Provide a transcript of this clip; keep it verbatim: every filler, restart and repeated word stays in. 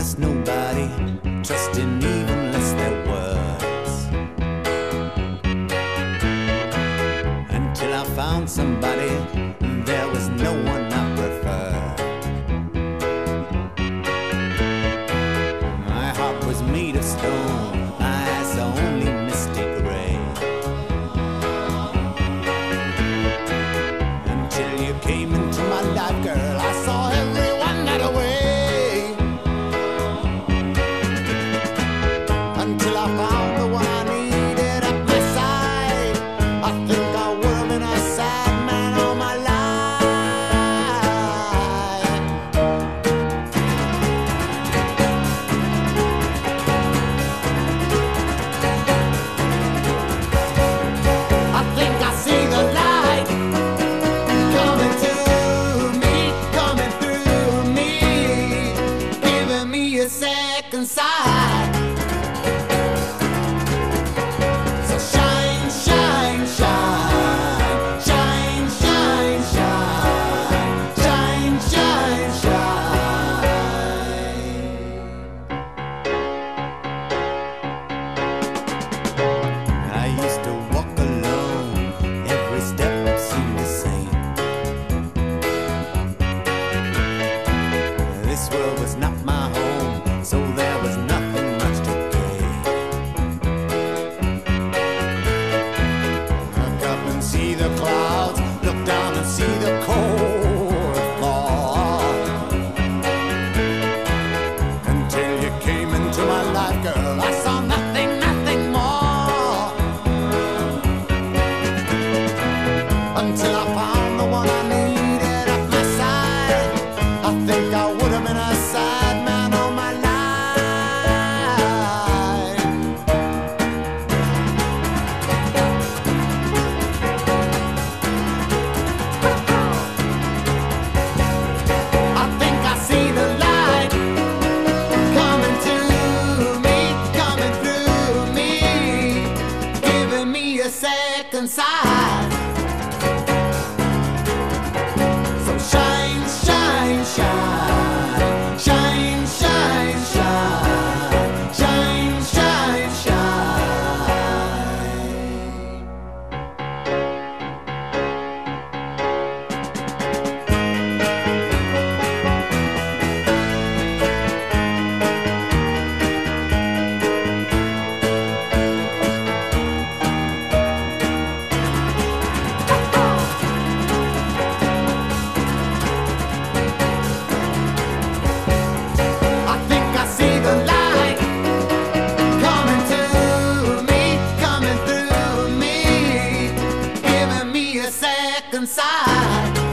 trust nobody, trusting even less their words. Until I found somebody, there was no one I preferred. My heart was made of stone, my eyes are only misty gray. Until you came into my life, girl, I saw everyone that way. Until I found the one I needed at my side, I think I would have been a sad man all my life. I think I see the light coming to me, coming through me, giving me a second sight. So shine, shine, shine, shine, shine, shine, shine, shine, shine. I used to walk alone, every step seemed the same. This world was not my home, so there was nothing much to gain. Look up and see the clouds, look down and see the cold fall. Until you came into my life, girl, I saw nothing, nothing more. Until I found the one I needed at my side, I think I would have been a sad man all my life. I think I see the light coming to me, coming through me, giving me a second sight. So shine, shine, shine, shine, shine, shine, shine, shine, shine. I think I see the light coming to me, coming through me, giving me a second sight.